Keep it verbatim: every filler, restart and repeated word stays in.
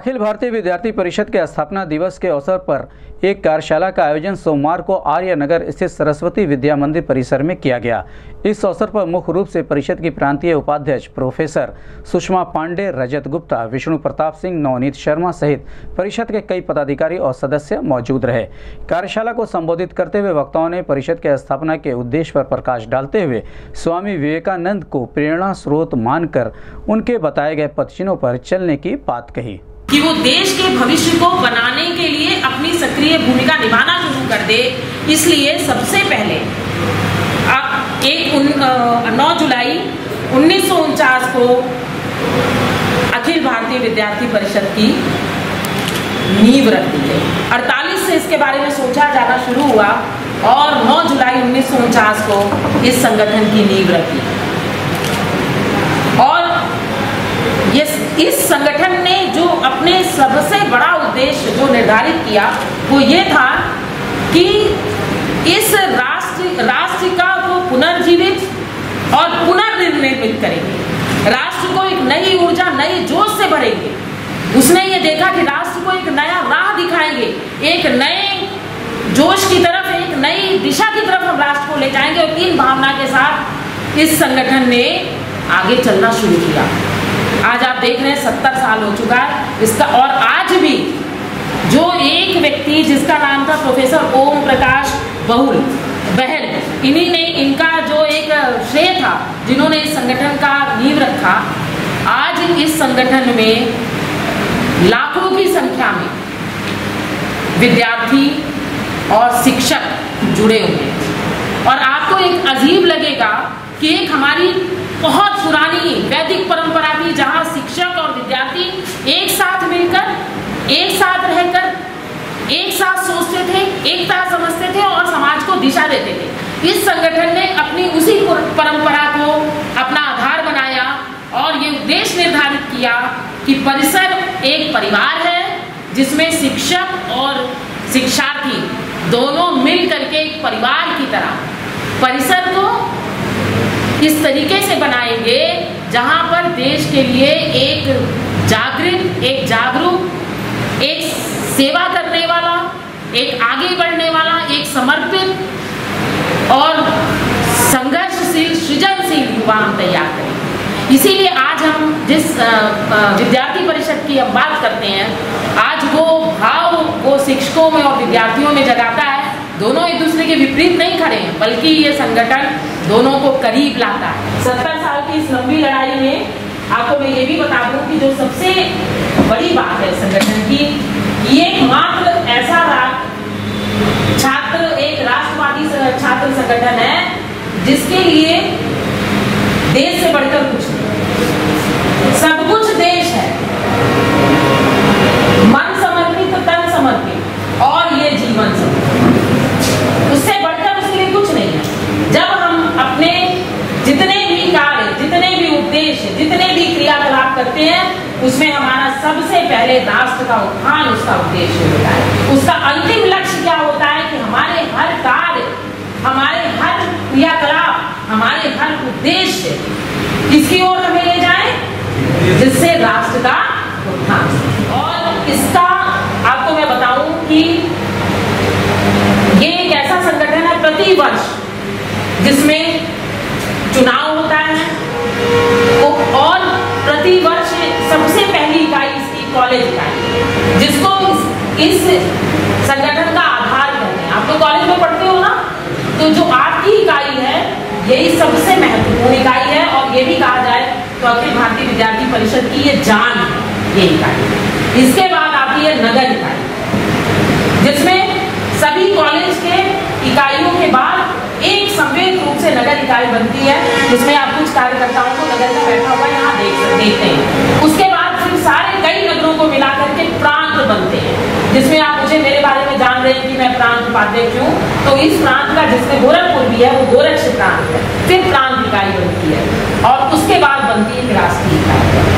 अखिल भारतीय विद्यार्थी परिषद के स्थापना दिवस के अवसर पर एक कार्यशाला का आयोजन सोमवार को आर्य नगर स्थित सरस्वती विद्या मंदिर परिसर में किया गया। इस अवसर पर मुख्य रूप से परिषद की प्रांतीय उपाध्यक्ष प्रोफेसर सुषमा पांडे, रजत गुप्ता, विष्णु प्रताप सिंह, नवनीत शर्मा सहित परिषद के कई पदाधिकारी और सदस्य मौजूद रहे। कार्यशाला को संबोधित करते हुए वक्ताओं ने परिषद के स्थापना के उद्देश्य पर प्रकाश डालते हुए स्वामी विवेकानंद को प्रेरणा स्रोत मानकर उनके बताए गए पदचिन्हों पर चलने की बात कही कि वो देश के भविष्य को बनाने के लिए अपनी सक्रिय भूमिका निभाना शुरू कर दे। इसलिए सबसे पहले एक नौ जुलाई उन्नीस सौ उनचास को अखिल भारतीय विद्यार्थी परिषद की नींव रख दी गई। अड़तालीस से इसके बारे में सोचा जाना शुरू हुआ और नौ जुलाई उन्नीस सौ उनचास को इस संगठन की नींव रखी। और ये इस संगठन ने जो अपने सबसे बड़ा उद्देश्य जो निर्धारित किया वो ये था कि इस राष्ट्र राष्ट्र का वो पुनर्जीवित और पुनर्निर्मित करेंगे, राष्ट्र को एक नई ऊर्जा, नई जोश से भरेंगे। उसने ये देखा कि राष्ट्र को एक नया राह दिखाएंगे, एक नए जोश की तरफ, एक नई दिशा की तरफ हम राष्ट्र को ले जाएंगे। और इन भावना के साथ इस संगठन ने आगे चलना शुरू किया। आज आप देख रहे हैं सत्तर साल हो चुका है इसका, और आज भी जो एक व्यक्ति जिसका नाम था प्रोफेसर ओम प्रकाश बहुल बहल, इन्हीं ने, इनका जो एक श्रेय था, जिन्होंने इस संगठन का नींव रखा। आज इस संगठन में लाखों की संख्या में विद्यार्थी और शिक्षक जुड़े हुए हैं। और आपको एक अजीब लगेगा कि एक हमारी बहुत पुरानी वैदिक परंपरा थी जहां शिक्षक और विद्यार्थी एक साथ मिलकर, एक साथ रहकर, एक साथ सोचते थे, एकता समझते थे और समाज को दिशा देते थे। इस संगठन ने अपनी उसी परंपरा को अपना आधार बनाया और ये उद्देश्य निर्धारित किया कि परिसर एक परिवार है जिसमें शिक्षक और शिक्षार्थी दोनों मिल करके एक परिवार की तरह परिसर को इस तरीके से बनाएंगे जहां पर देश के लिए एक जागृत, एक जागरूक, एक सेवा करने वाला, एक आगे बढ़ने वाला, एक समर्पित और संघर्षशील, सृजनशील युवा हम तैयार करें। इसीलिए आज हम जिस विद्यार्थी परिषद की हम बात करते हैं, आज वो भाव वो शिक्षकों में और विद्यार्थियों में जगाता है। दोनों एक दूसरे के विपरीत नहीं खड़े हैं, बल्कि ये संगठन दोनों को करीब लाता है। सत्तर साल की इस लंबी लड़ाई में आपको मैं ये भी बता दूं कि जो सबसे बड़ी बात है संगठन की, ये मात्र ऐसा छात्र एक राष्ट्रवादी छात्र संगठन है जिसके लिए देश से बढ़कर कुछ नहीं, सब कुछ देश है, मन समर्पित, तन समर्पित और ये जीवन समर्पित, उससे बढ़कर उसके लिए कुछ नहीं है। जब हम अपने जितने भी कार्य, जितने भी उद्देश्य, जितने भी क्रियाकलाप करते हैं, उसमें हमारा सबसे पहले राष्ट्र का उत्थान उसका उद्देश्य होता है। उसका अंतिम लक्ष्य क्या होता है कि हमारे हर कार्य, हमारे हर क्रियाकलाप, हमारे हर उद्देश्य किसकी ओर हमें ले जाए, जिससे राष्ट्र का उत्थान। और इसका आपको मैं बताऊं कि ये एक ऐसा संगठन है प्रति वर्ष जिसमें चुनाव होता है और प्रति वर्ष सबसे पहली इकाई इसकी कॉलेज इकाई, जिसको इस, इस संगठन का आधार कहते हैं। आप लोग कॉलेज में पढ़ते हो ना, तो जो आपकी इकाई है यही सबसे महत्वपूर्ण इकाई है। और ये भी कहा जाए तो अखिल भारतीय विद्यार्थी परिषद की ये जान है, ये इकाई। इसके बाद आती है नगर इकाई, जिसमें सभी कॉलेज के इकाइयों के बाद एक संवेद रूप से नगर इकाई बनती है, जिसमें आप कुछ कार्यकर्ताओं को नगर में बैठा हुआ यहाँ देख देखते हैं। उसके बाद फिर सारे कई नगरों को मिलाकर के प्रांत बनते हैं, जिसमें आप मुझे मेरे बारे में जान रहे हैं कि मैं प्रांत उपाध्यक्ष हूँ। तो इस प्रांत का, जिसमें गोरखपुर भी है, वो गोरक्ष प्रांत है। फिर प्रांत इकाई बनती है और उसके बाद बनती है राष्ट्रीय इकाई।